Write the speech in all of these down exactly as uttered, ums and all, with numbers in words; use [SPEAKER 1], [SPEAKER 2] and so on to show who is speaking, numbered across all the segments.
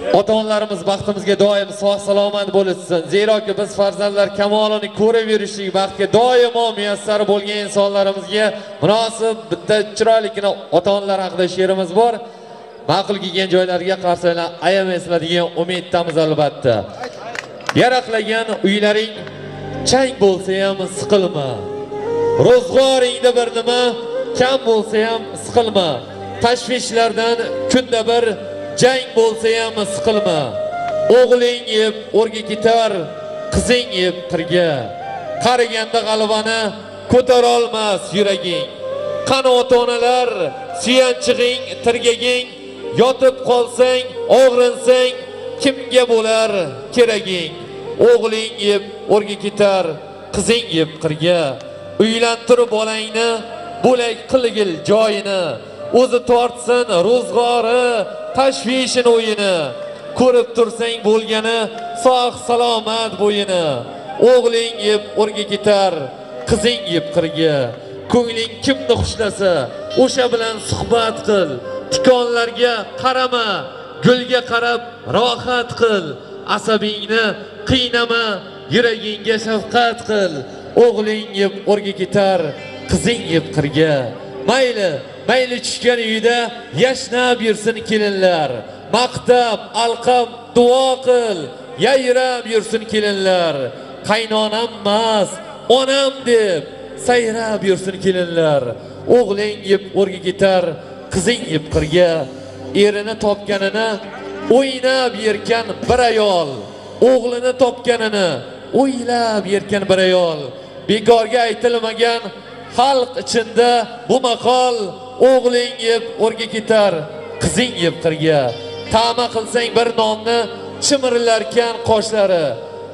[SPEAKER 1] ota-onalarimiz baxtimizga doim sog' salomat bo'lsin. Zeroki biz farzandlar kamolini ko'rib yurishlik baxtga doimo muyassar bo'lgan insonlarimizga munosib bitta chiroyligina ota-onalar haqida she'rimiz bor. Ma'qul kelgan joylariga qarsanglar ayamaysizlar degan umiddamiz albatta. Yaraqlagan uylaring chang bo'lsa ham siqilma. Ro'zg'oringda bir nima kam bo'lsa ham siqilma. Tashvishlardan kunda bir jang bo'lsa ham siqilma. O'g'ling yeb o'rga ketar, qizing yeb qirga. Qariganda g'alvani ko'tara olmas yuraging. Qani ota-onalar, suyanchig'ing, tirgaging, yotib qolsang, og'rinsang, kimga bo'lar keraging? O'g'ling yeb o'rga ketar, qizing yeb qirga. Uylantirib bolangni, bo'lak qilgil joyini. O'zi tortsin ro'zg'ori, tashvishin o'yini. Ko'rib tursang bo'lgani sog' salomat bo'yini. O'g'ling yeb o'rga ketar, qizing yeb qirga. Ko'ngling kimni xushlasa, o'sha bilan suhbat qil. Tikonlarga qarama, gulga qarab rohat qil. Asabingni qiynama, yuragingga shafqat qil. O'g'ling yeb o'rga ketar, qizing yeb qirga. Mayli, mayli tushgan uyda yashnab yursin kelinlar. Maqtab, alqab, duo qil, yayrab yursin kelinlar. Qaynonam emas, onam deb sayrab yursin kelinlar. O'g'ling yeb o'rga ketar, qizing yeb qirga. Erini topganini o'ynab yerkan bir ayol. O'g'lini topganini o'ylab yerkan bir ayol. Bekorga aytilmagan xalq ichida bu maqol. O'g'ling yeb o'rga ketar, qizing yeb qirga. Ta'ma qilsang bir nonni chimirilarkan qoshlari.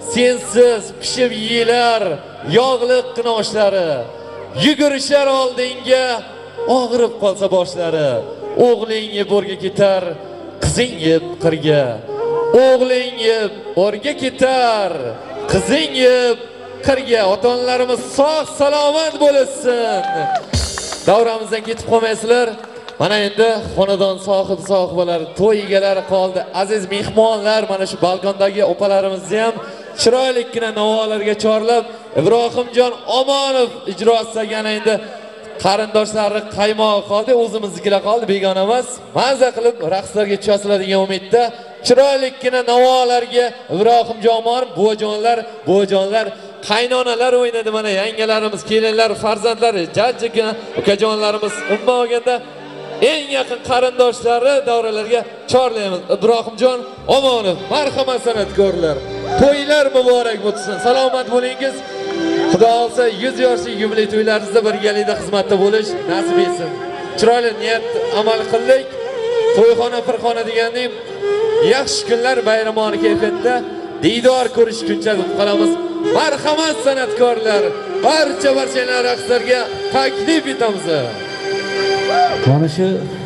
[SPEAKER 1] Sensiz pishib yeyilar yog'liq qinoshlari. Yugurishar oldinga og'rib qolsa boshlari. O'g'ling yeb o'rga ketar, qizing yeb qirga. O'g'ling yeb o'rga ketar, qizing yeb qirga. Ota-onalarimiz sog' salomat bo'lsin. Davramizdan ketib qolmaysizlar. Mana endi xonadon sohibi sohibalari, to'y egalari qoldi. Aziz mehmonlar, mana shu balkondagi opalarimizni ham chiroylikgina navolarga chorlab, Ibrohimjon Omonov ijrosiga endi qarindoshlari qaymoq qoldi, o'zimiznikilar qoldi, begona emas. Maza qilib raqslarga tushasizlar degan umidda chiroylikgina navolarga Ibrohimjon Omonov, buvajonlar, buvajonlar, qaynonalar o'ynadi. Mana yangalarimiz, kelinlar, farzandlari, jajjigina ukajonlarimiz, umuman olganda eng yaqin qarindoshlari davralarga chorlaymiz. Ibrohimjon Omonov, marhamat san'atkorlar. To'ylar muborak bo'lsin. Salomat bo'lingiz. Xudo olsa yuz yoshlik yubiley to'ylaringizda birgalikda xizmatda bo'lish nasib etsin. Chiroyli niyat amal qildik. To'yxona firxona deganning yaxshi kunlar bayramona kayfiyatda diydor ko'rish kunchalik qolamiz. Marhamat san'atkorlar, barcha barchalar raqslarga taklif etamiz.
[SPEAKER 2] Mana shu